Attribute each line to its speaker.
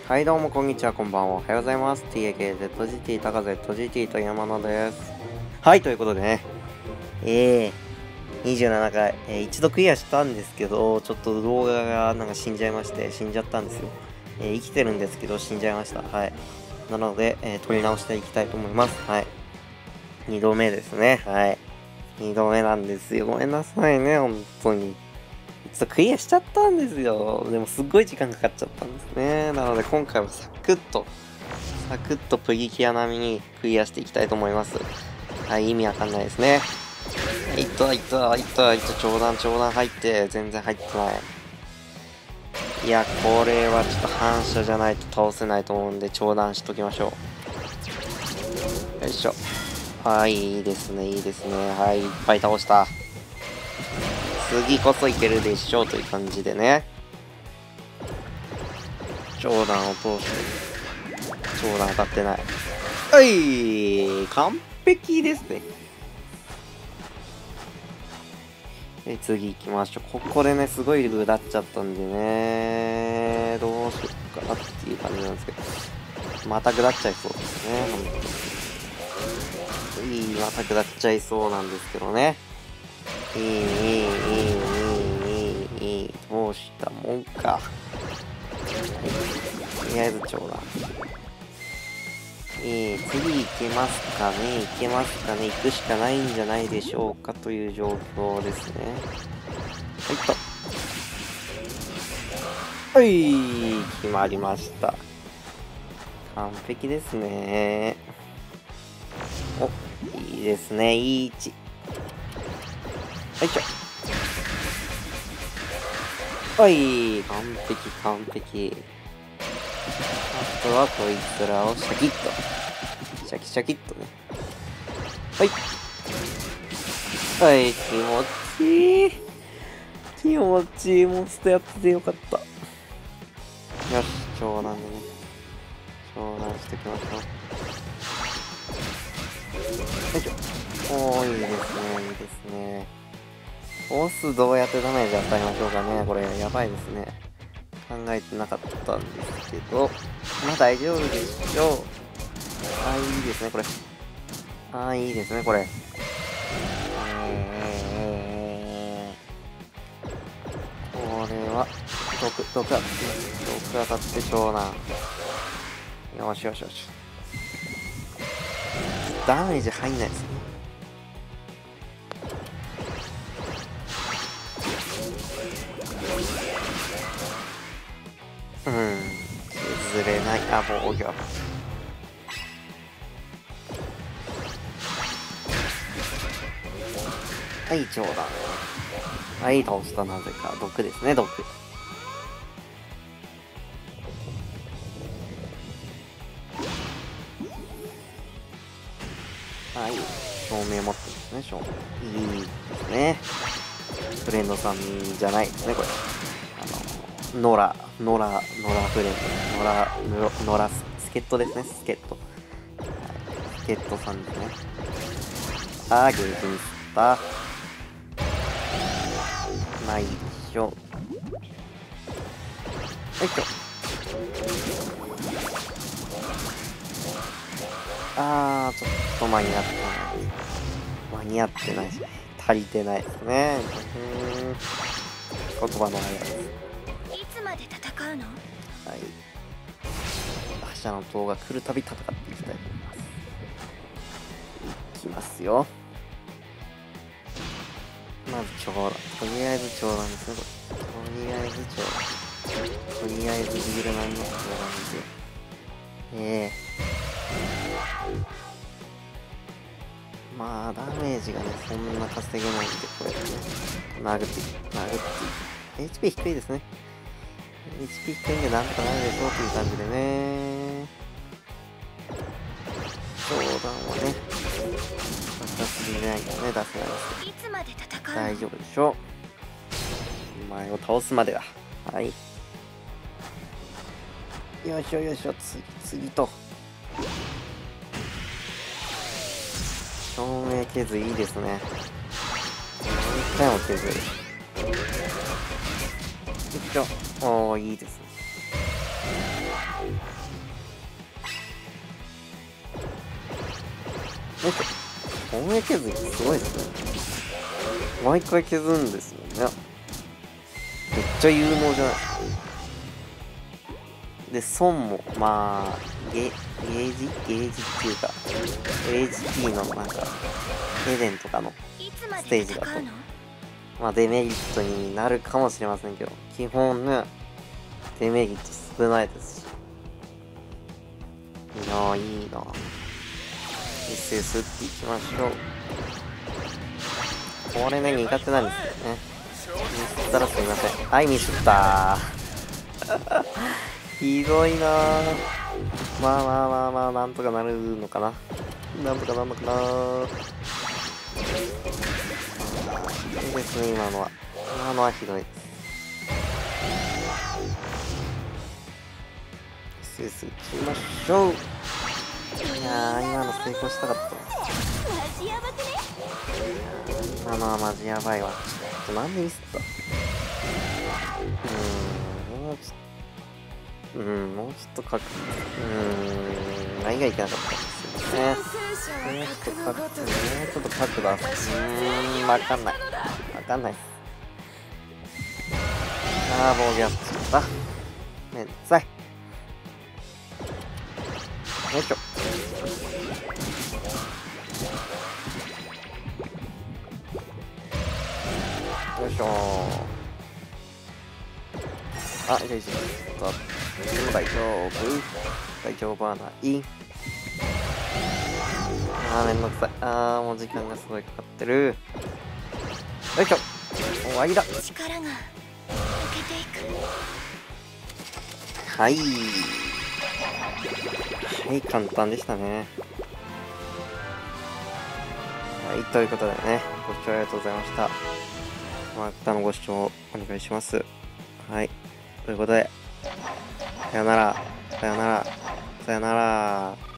Speaker 1: はいどうもこんにちは、こんばんは、おはようございます。 TAKZGT タカ ZGT と山野です。はい、ということでね、27回、一度クリアしたんですけど、ちょっと動画がなんか死んじゃいまして、死んじゃったんですよ。生きてるんですけど死んじゃいました。はい。なので、撮り直していきたいと思います。はい。2度目ですね。はい。2度目なんですよ。ごめんなさいね、本当に。ちょっとクリアしちゃったんですよ。でもすっごい時間かかっちゃったんですね。なので今回はサクッとプリキュア並みにクリアしていきたいと思います。はい、意味わかんないですね。いった長弾入って、全然入ってない。いや、これはちょっと反射じゃないと倒せないと思うんで、長弾しときましょう。よいしょ。はい、いいですね。はい、いっぱい倒した。次こそいけるでしょうという感じでね。長弾を通して。長弾当たってない。はい、完璧ですね。次行きましょう。ここでね、すごいグダっちゃったんでね、どうしようかなっていう感じなんですけど、またグダっちゃいそうですね、またグダっちゃいそうなんですけどね。どうしたもんか。とりあえず長弾。次行けますかね。行くしかないんじゃないでしょうかという状況ですね。はい、決まりました。完璧ですね。お、いいですね。いい位置。はいしょ。はい、完璧。あとはこいつらをシャキッと。シャキッとね。はい。はい、気持ちいい。モンスターやっててよかった。よし、長弾でね。長弾していきましょう。よいしょ。おー、いいですね。ボスどうやってダメージ与えましょうかね。これ、やばいですね。考えてなかったんですけど。まあ大丈夫でしょう。いいですね、これ。いいですね、これ。これは、毒当たって長弾。よし。ダメージ入んないですね。削れない。防御。はい、長弾。はい、倒した。なぜか。毒ですね、毒。はい、照明持ってますね、照明。いいですね。フレンドさんじゃないですね、これ。ノラフレンド。ノラ助っ人ですね、助っ人。助っ人さんですね。ゲージミスった。まあいいでしょう。ちょっと間に合ってないし、足りてないですね。言葉のあやつ。
Speaker 2: いつまで戦うの？
Speaker 1: はい。覇者の塔が来るたび戦っていきたいと思います。いきますよ。まず長弾。とりあえず長弾ですね、これ。とりあえずビールなんの長弾ですよ。まあ、ダメージがね、そんな稼げないんで、こうやってね、殴っていく。HP 低いですね。HP 低いんでなんとかなるでしょうという感じでね。長弾はね、出せないからね、出せないですけど。大丈夫でしょう。前を倒すまでは。はい。よいしょ、次と。照明削いいですね。何回も削る。よいしょ。いいですね。 よいしょ。透明削りすごいですね。毎回削るんですよね。めっちゃ有能じゃないですか。で、損も、まあ、ゲージっていうか、HP のなんか、エデンとかのステージだと、まあデメリットになるかもしれませんけど、基本ね、デメリット少ないですし。いやー、いいな。SS っていきましょう。これね、苦手なんですけどね。ミスったらすみません。はい、ミスったー。ひどいなー。まあまあまあまあ、なんとかなるのかな。なんとかなるのかなー。いいですね、今のは。今のはひどいです。SS いきましょう。いやー、今の成功したかった。今のはマジやばいわ。なんでミスったもうちょっと、もうちょっと何がいけなかったんですよね。もうちょっと角度わかんない。わかんないっす。あー、防御アップしちゃった。めんどくさい。よいしょ。よいしょー。あ、よいしょ。大丈夫はない。めんどくさい。もう時間がすごいかかってる。よいしょ。終わりだ。
Speaker 2: 力が抜けていく。
Speaker 1: はい。はい、簡単でしたね。はい、ということでね、ご視聴ありがとうございました。またのご視聴お願いします。はい、ということで、さよなら。